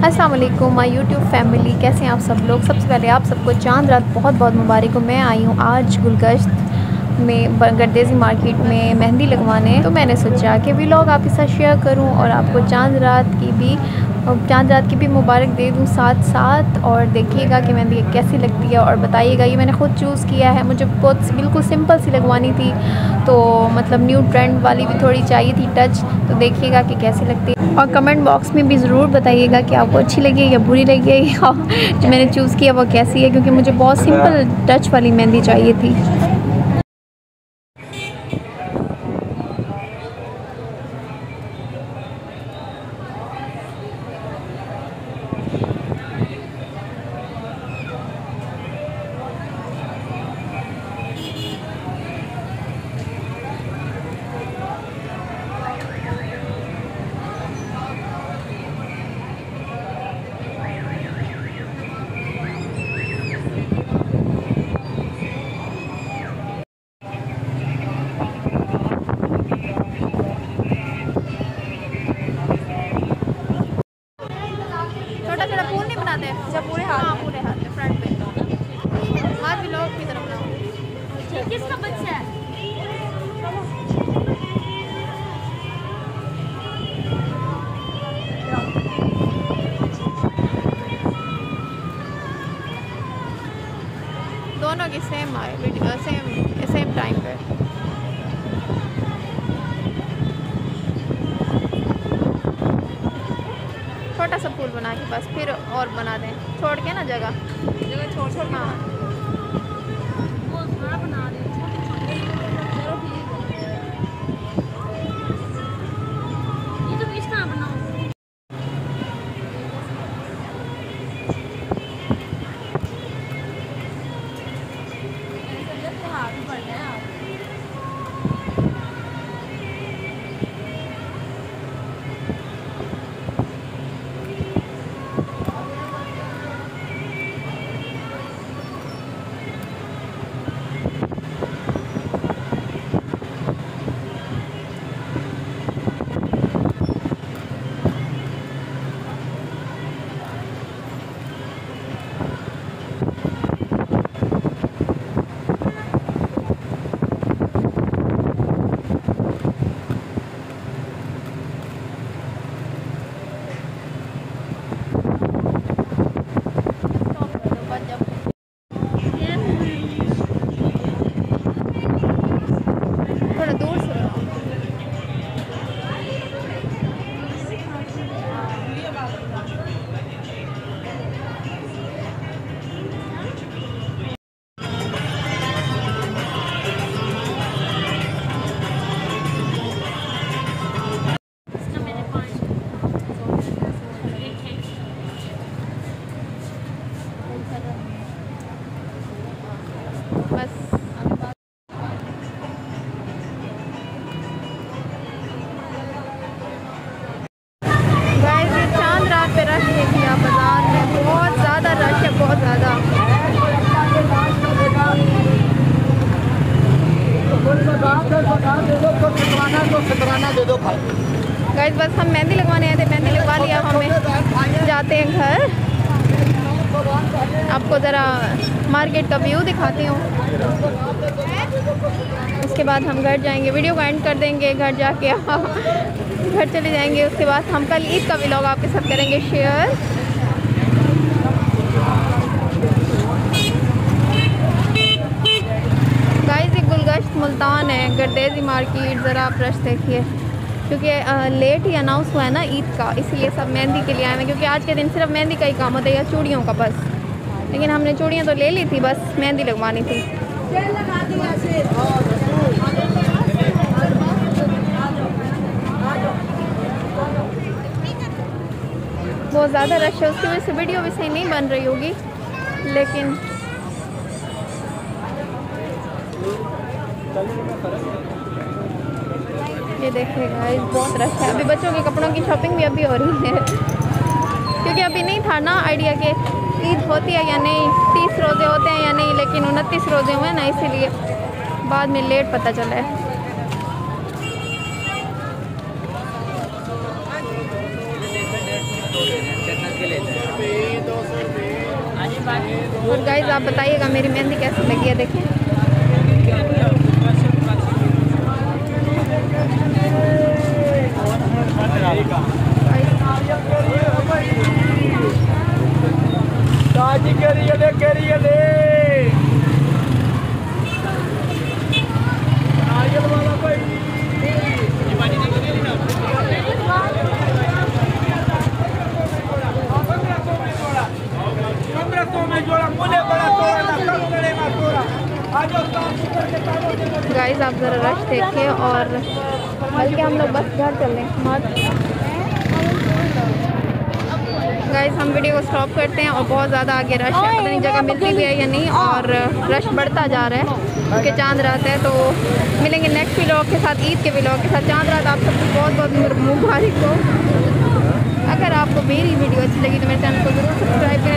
अस्सलाम वालेकुम my YouTube family, कैसे हैं आप सब लोग। सबसे पहले आप सबको चांद रात बहुत बहुत मुबारक हो। मैं आई हूँ आज गुलगश्त में गर्देजी मार्केट में मेहंदी लगवाने, तो मैंने सोचा कि व्लॉग आपके साथ शेयर करूँ और आपको चांद रात की भी मुबारक दे दूँ साथ साथ। और देखिएगा कि मेहंदी कैसी लगती है और बताइएगा। ये मैंने ख़ुद चूज़ किया है, मुझे बहुत बिल्कुल सिंपल सी लगवानी थी, तो मतलब न्यू ट्रेंड वाली भी थोड़ी चाहिए थी टच। तो देखिएगा कि कैसी लगती है और कमेंट बॉक्स में भी ज़रूर बताइएगा कि आपको अच्छी लगी या बुरी लगी या जो मैंने चूज़ किया वो कैसी है, क्योंकि मुझे बहुत सिंपल टच वाली मेहंदी चाहिए थी। छोटा फूल नहीं बनाते जब पूरे हाथ, हाँ पूरे हाथ में फ्रंट पे हाथ भी लोग की तरफ बनाओ। किसका बच्चा है? दोनों की सेम आए, सेम टाइम पे। छोटा सा फूल बना के बस फिर और बना दें, छोड़ के ना जगह छोड़ छोड़। हाँ बना दें। ये तो किस तरह बनाओ? थोड़ा दूर से बस। चांद रात पे रश देखिए आप, बाजार में बहुत ज़्यादा रश है, बहुत ज़्यादा। गाइस बस हम मेहंदी लगवाने आए थे, मेहंदी लगवा लिया हमें, जाते हैं घर। आपको ज़रा मार्केट का व्यू दिखाती हूँ, उसके बाद हम घर जाएंगे। वीडियो को एंड कर देंगे, घर जाके घर चले जाएंगे। उसके बाद हम कल ईद का व्लॉग आपके साथ करेंगे शेयर। गाइस ये गुलगश्त मुल्तान है, गर्देजी मार्केट। ज़रा आप रश देखिए, क्योंकि लेट ही अनाउंस हुआ है ना ईद का, इसीलिए सब मेहंदी के लिए आए हैं। क्योंकि आज के दिन सिर्फ मेहंदी का ही काम होता है या चूड़ियों का बस। लेकिन हमने चूड़ियाँ तो ले ली थी, बस मेहंदी लगवानी थी। बहुत ज़्यादा रश है, उसकी वजह से वीडियो भी सही नहीं बन रही होगी, लेकिन ये देखिएगा बहुत रश है। अभी बच्चों के कपड़ों की शॉपिंग भी अभी हो रही है, क्योंकि अभी नहीं था ना आइडिया कि ईद होती है या नहीं, 30 रोज़े होते हैं या नहीं, लेकिन 29 रोज़े हुए ना, इसीलिए बाद में लेट पता चला है। और गाइस आप बताइएगा मेरी मेहंदी कैसी लगी है, देखिए। गाइस आप ज़रा रश देखिए, और बल्कि हम लोग बस घर चल रहे हैं मत। गाइस हम वीडियो को स्टॉप करते हैं, और बहुत ज़्यादा आगे रश है, पता नहीं जगह मिलती भी है या नहीं, और रश बढ़ता जा रहा है क्योंकि चांद रात है। तो मिलेंगे नेक्स्ट व्लॉग के साथ, ईद के व्लॉग के साथ। चांद रात आप सबको बहुत बहुत मुबारक हो। अगर आपको मेरी वीडियो अच्छी लगी तो मेरे चैनल को ज़रूर सब्सक्राइब